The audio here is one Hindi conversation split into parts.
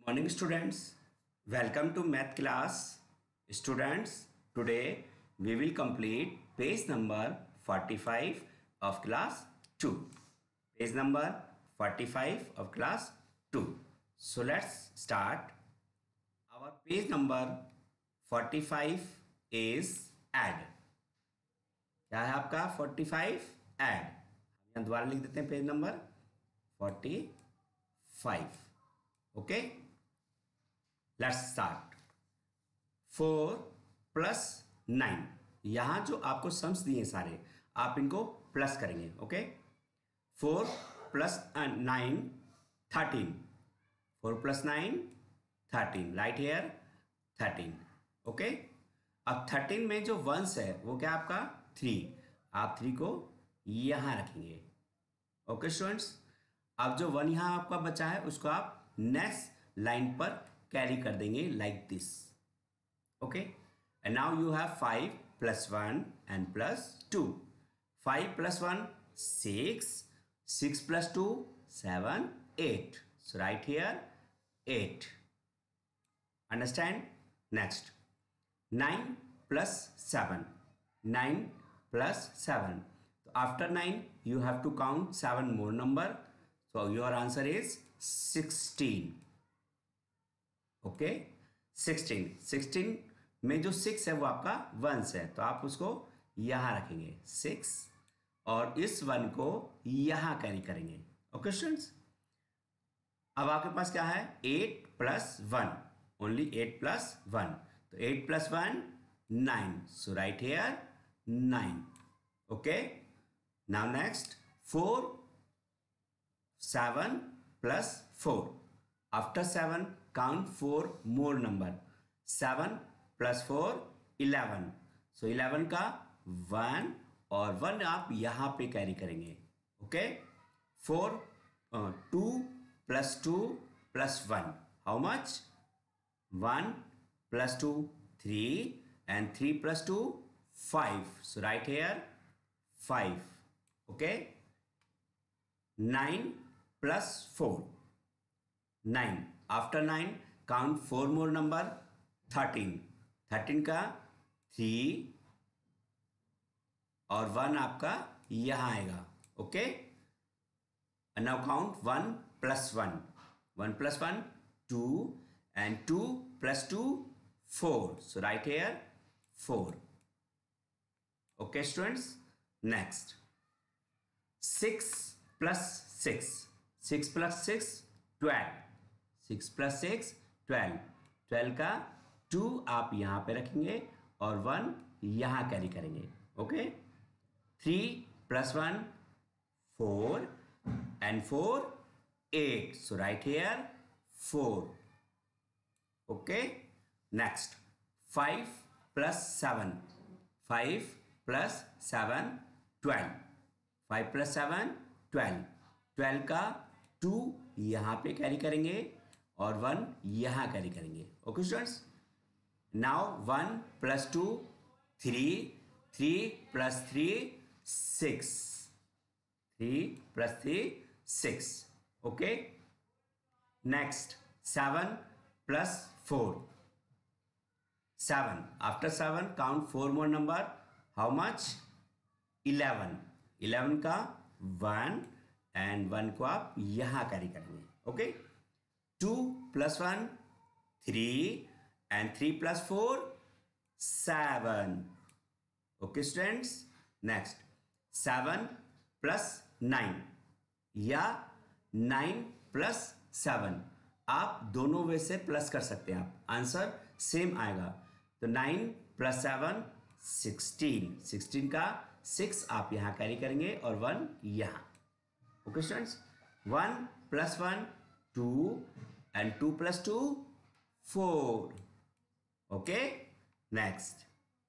Morning students, welcome to math class. Students, today we will complete page number 45 of class 2. Page number 45 of class 2. So let's start. Our page number 45 is add. क्या है आपका 45? add. हम यहाँ दोबारा लिख देते हैं page number 45. Okay, let's start. 4 plus 9. यहां जो आपको सम्स दिए सारे आप इनको प्लस करेंगे. Okay, 4 plus 9 13. 4 plus 9 13. Right here 13. Okay, अब 13 में जो वंस है वो क्या आपका 3. आप 3 को यहां रखेंगे. ओके स्टूडेंट्स, अब जो 1 यहां आपका बचा है उसको आप नेक्स्ट लाइन पर कैरी कर देंगे like this. Okay, and now you have 5 plus 1 and plus 2. 5 plus 1 6. 6 plus 2 7 8. So right here 8. Understand? Next, 9 plus 7. 9 plus 7. So after 9 you have to count 7 more number. So your answer is 16. Okay, 16. 16 में जो 6 है वो आपका वंस है तो आप उसको यहां रखेंगे 6 और इस 1 को यहां कैरी करेंगे. ओके स्टूडेंट्स, अब आपके पास क्या है 8 प्लस 1. Only 8 plus 1. तो 8 plus 1 9. So right here 9. Okay, now next 4 7 plus 4. After 7 count 4 more number. 7 plus 4 11. So 11 का 1 और 1 आप यहां पे कैरी करेंगे. Okay, 4 2 plus 2 plus 1. How much? 1 plus 2 3 and 3 plus 2 5. So right here 5. Okay, 9 plus 4 9. After 9 count 4 more number 13. 13 का 3 और 1 आपका यहां आएगा. Okay, now count 1 plus 1. 1 plus 1 2 and 2 plus 2 4. So right here 4. Okay students, next 6 plus 6. 6 plus 6 12. 6 plus 6 12. 12 का 2 आप यहां पे रखेंगे और 1 यहां कैरी करेंगे. Okay, 3 plus 1 4 and 4 8. So right here 4. Okay, next 5 plus 7. 5 plus 7 12. 5 plus 7 12. 12 का 2 यहां पे कैरी करेंगे और 1 यहां कैरी करेंगे. Okay students, now 1 plus 2 3. 3 plus 3 6. 3 plus 3 6. Okay, next 7 plus 4. 7. After 7 count 4 more number. How much? 11. 11 का 1 एंड 1 को आप यहां कैरी करेंगे. Okay, 2 plus 1 3 and 3 plus 4 7. Okay students, next 7 plus 9 या 9 plus 7. आप दोनों वे से प्लस कर सकते हैं. आप आंसर सेम आएगा. तो 9 plus 7 16. 16 का 6 आप यहां कैरी करेंगे और 1 यहां. Okay students, 1 plus 1 2 and 2 plus 2 4. Okay, next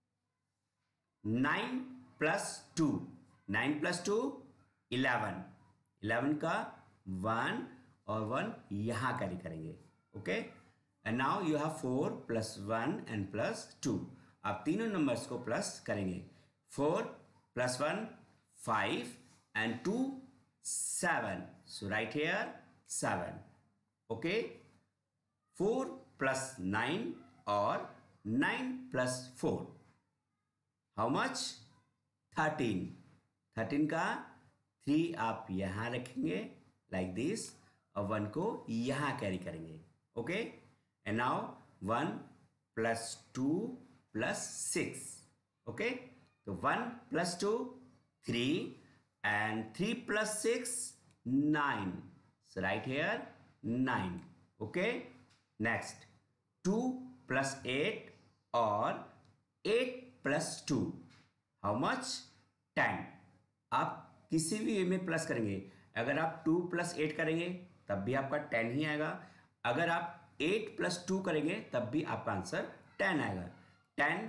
9 plus 2. 9 plus 2 11. 11 का 1 और 1 यहां कैरी करेंगे. Okay, and now you have 4 plus 1 and plus 2. आप तीनों नंबर्स को प्लस करेंगे. 4 plus 1 5 and 2 7. So right here 7. Okay, 4 plus 9 और 9 plus 4 हाउ मच 13 13 का 3 आप यहां रखेंगे लाइक दिस और 1 को यहां कैरी करेंगे okay and now 1 plus 2 plus 6 okay तो 1 plus 2 3 and 3 plus 6 9 so right here 9 okay next 2 plus 8 or 8 plus 2 how much 10 आप किसी भी वे में प्लस करेंगे अगर आप 2 plus 8 करेंगे तब भी आपका 10 ही आएगा अगर आप 8 plus 2 करेंगे तब भी आपका आंसर 10 आएगा 10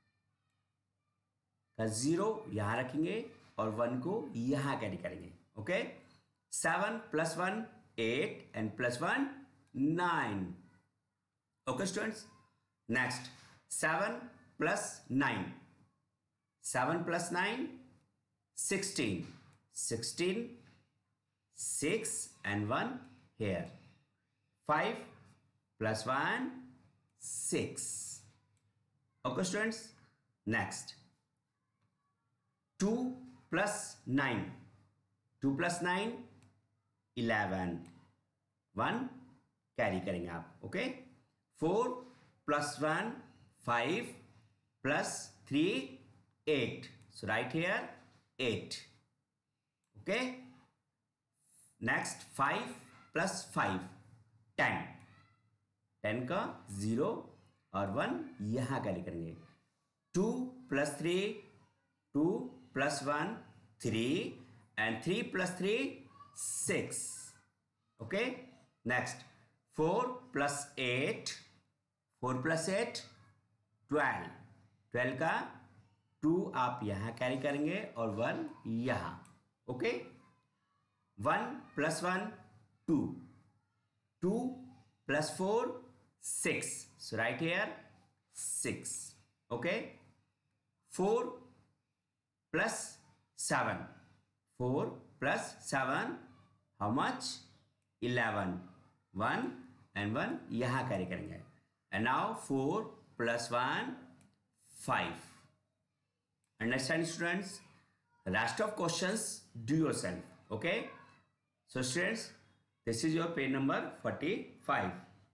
का 0 यहां रखेंगे और 1 को यहां कैरी करेंगे okay 7 plus 1 8 and plus 1 9 okay students next 7 plus 9 7 plus 9 16 16 6 and 1 here 5 plus 1 6 okay students next 2 plus 9 2 plus 9 11 1 carry करेंगे आप okay 4 plus 1 5 plus 3 8 so right here 8 okay next 5 plus 5 10 10 का 0 और 1 यहां कैरी करेंगे 2 plus 3 2 plus 1 3 and 3 plus 3 6 okay next 4 plus 8 4 plus 8 12 12 का 2 आप यहां कैरी करेंगे और 1 यहां okay 1 plus 1 2 2 plus 4 6 so right here 6 okay 4 plus 7 4 plus 7 how much 11 1 and 1 यहां कैरी करेंगे and now 4 plus 1 5 understand students rest of questions do yourself okay so students this is your page number 45